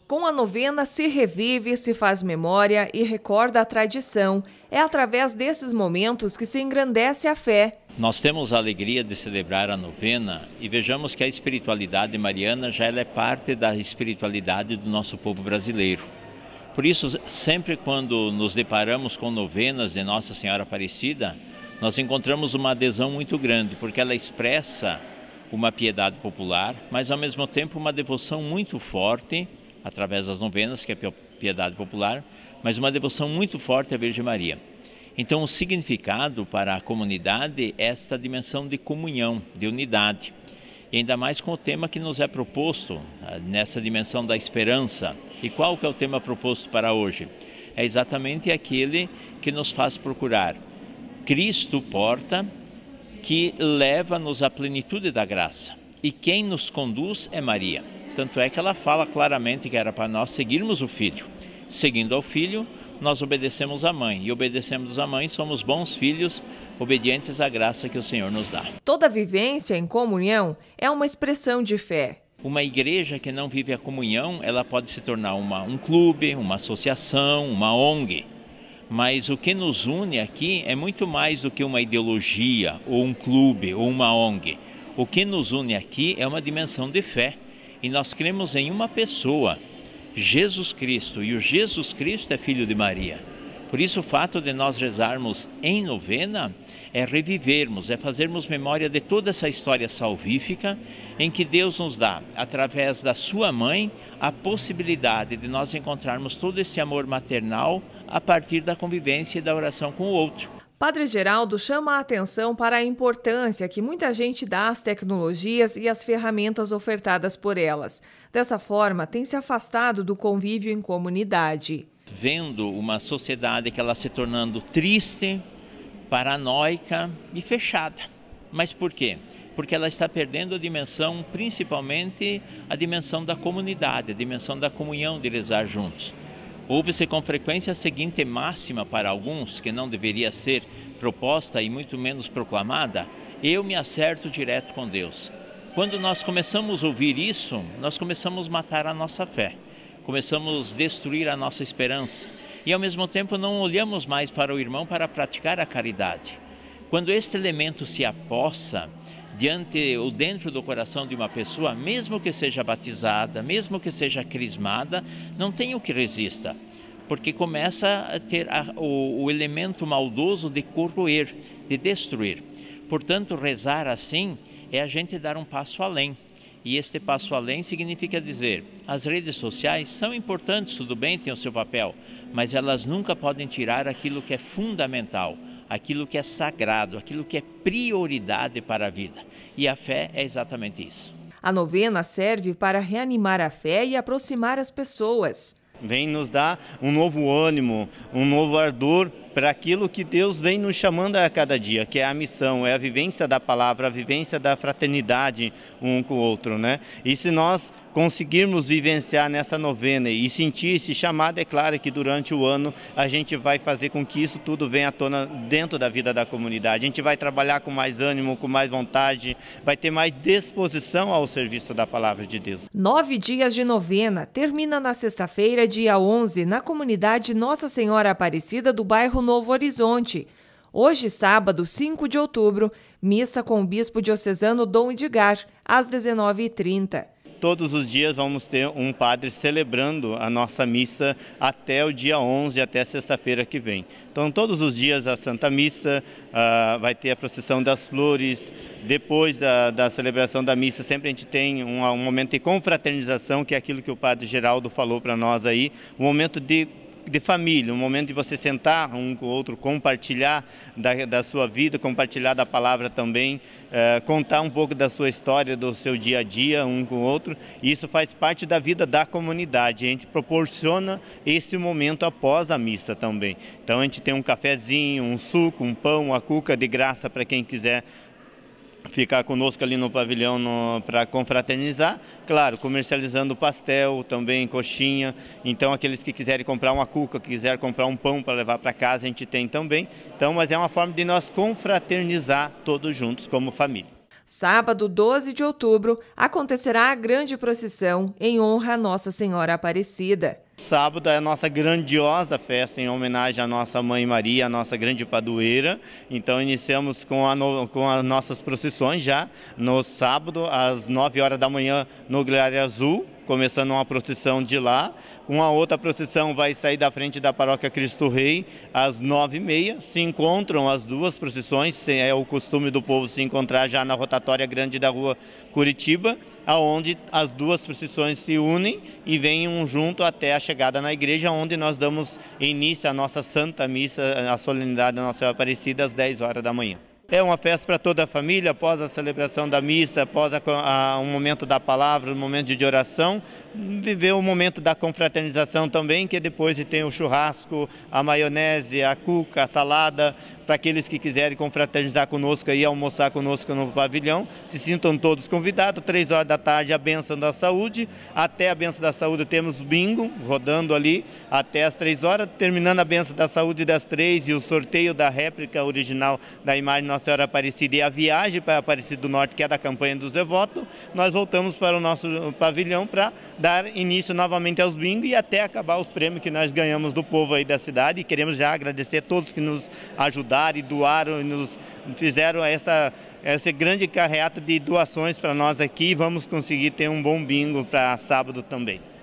Com a novena se revive, se faz memória e recorda a tradição. É através desses momentos que se engrandece a fé. Nós temos a alegria de celebrar a novena e vejamos que a espiritualidade mariana já é parte da espiritualidade do nosso povo brasileiro. Por isso, sempre quando nos deparamos com novenas de Nossa Senhora Aparecida, nós encontramos uma adesão muito grande, porque ela expressa uma piedade popular, mas ao mesmo tempo uma devoção muito forte, através das novenas, que é a piedade popular, mas uma devoção muito forte à Virgem Maria. Então, o significado para a comunidade é esta dimensão de comunhão, de unidade. E ainda mais com o tema que nos é proposto, nessa dimensão da esperança. E qual que é o tema proposto para hoje? É exatamente aquele que nos faz procurar Cristo, porta, que leva-nos à plenitude da graça. E quem nos conduz é Maria. Tanto é que ela fala claramente que era para nós seguirmos o Filho. Seguindo ao Filho, nós obedecemos à Mãe. E obedecemos à Mãe, somos bons filhos, obedientes à graça que o Senhor nos dá. Toda vivência em comunhão é uma expressão de fé. Uma igreja que não vive a comunhão, ela pode se tornar um clube, uma associação, uma ONG. Mas o que nos une aqui é muito mais do que uma ideologia, ou um clube, ou uma ONG. O que nos une aqui é uma dimensão de fé. E nós cremos em uma pessoa, Jesus Cristo, e o Jesus Cristo é filho de Maria. Por isso o fato de nós rezarmos em novena é revivermos, é fazermos memória de toda essa história salvífica em que Deus nos dá, através da sua mãe, a possibilidade de nós encontrarmos todo esse amor maternal a partir da convivência e da oração com o outro. Padre Geraldo chama a atenção para a importância que muita gente dá às tecnologias e às ferramentas ofertadas por elas. Dessa forma, tem se afastado do convívio em comunidade. Vendo uma sociedade que ela se tornando triste, paranoica e fechada. Mas por quê? Porque ela está perdendo a dimensão, principalmente a dimensão da comunidade, a dimensão da comunhão de rezar juntos. Ouve-se com frequência a seguinte máxima para alguns, que não deveria ser proposta e muito menos proclamada: eu me acerto direto com Deus. Quando nós começamos a ouvir isso, nós começamos a matar a nossa fé, começamos a destruir a nossa esperança e ao mesmo tempo não olhamos mais para o irmão para praticar a caridade. Quando este elemento se apossa diante ou dentro do coração de uma pessoa, mesmo que seja batizada, mesmo que seja crismada, não tem o que resista, porque começa a ter o elemento maldoso de corroer, de destruir. Portanto, rezar assim é a gente dar um passo além. E este passo além significa dizer, as redes sociais são importantes, tudo bem, tem o seu papel, mas elas nunca podem tirar aquilo que é fundamental, aquilo que é sagrado, aquilo que é prioridade para a vida. E a fé é exatamente isso. A novena serve para reanimar a fé e aproximar as pessoas. Vem nos dar um novo ânimo, um novo ardor para aquilo que Deus vem nos chamando a cada dia, que é a missão, é a vivência da palavra, a vivência da fraternidade um com o outro, né? E se nós conseguirmos vivenciar nessa novena e sentir esse chamado, é claro que durante o ano a gente vai fazer com que isso tudo venha à tona dentro da vida da comunidade. A gente vai trabalhar com mais ânimo, com mais vontade, vai ter mais disposição ao serviço da palavra de Deus. 9 dias de novena, termina na sexta-feira, dia 11, na comunidade Nossa Senhora Aparecida do bairro Novo Horizonte. Hoje, sábado, 5 de outubro, missa com o bispo diocesano Dom Edgar, às 19h30. Todos os dias vamos ter um padre celebrando a nossa missa até o dia 11, até sexta-feira que vem. Então, todos os dias a Santa Missa, vai ter a procissão das flores. Depois da celebração da missa, sempre a gente tem um momento de confraternização, que é aquilo que o padre Geraldo falou para nós aí, um momento de família, um momento de você sentar um com o outro, compartilhar da sua vida, compartilhar da palavra também, contar um pouco da sua história, do seu dia a dia um com o outro. E isso faz parte da vida da comunidade. A gente proporciona esse momento após a missa também. Então a gente tem um cafezinho, um suco, um pão, uma cuca de graça para quem quiser ficar conosco ali no pavilhão para confraternizar, claro, comercializando pastel, também coxinha. Então aqueles que quiserem comprar uma cuca, que quiserem comprar um pão para levar para casa, a gente tem também. Então, mas é uma forma de nós confraternizar todos juntos como família. Sábado, 12 de outubro, acontecerá a grande procissão em honra a Nossa Senhora Aparecida. Sábado é a nossa grandiosa festa em homenagem à nossa Mãe Maria, a nossa grande padroeira. Então iniciamos com as nossas procissões já no sábado, às 9 horas da manhã no Glória Azul, começando uma procissão de lá. Uma outra procissão vai sair da frente da Paróquia Cristo Rei às 9h30. Se encontram as duas procissões, é o costume do povo se encontrar já na rotatória grande da rua Curitiba, aonde as duas procissões se unem e venham junto até a chegada na igreja, onde nós damos início à nossa Santa Missa, a solenidade da Nossa Senhora Aparecida, às 10 horas da manhã. É uma festa para toda a família, após a celebração da missa, após um momento da palavra, um momento de oração, viver o momento da confraternização também, que depois tem o churrasco, a maionese, a cuca, a salada, para aqueles que quiserem confraternizar conosco e almoçar conosco no pavilhão. Se sintam todos convidados, 3 horas da tarde a bênção da saúde, até a bênção da saúde temos bingo, rodando ali até as 3 horas, terminando a bênção da saúde das 3 e o sorteio da réplica original da imagem de Nossa Senhora Aparecida e a viagem para Aparecida do Norte, que é da campanha dos devotos, nós voltamos para o nosso pavilhão para dar início novamente aos bingos e até acabar os prêmios que nós ganhamos do povo aí da cidade. E queremos já agradecer a todos que nos ajudaram e doaram e nos fizeram essa grande carreata de doações para nós aqui. Vamos conseguir ter um bom bingo para sábado também.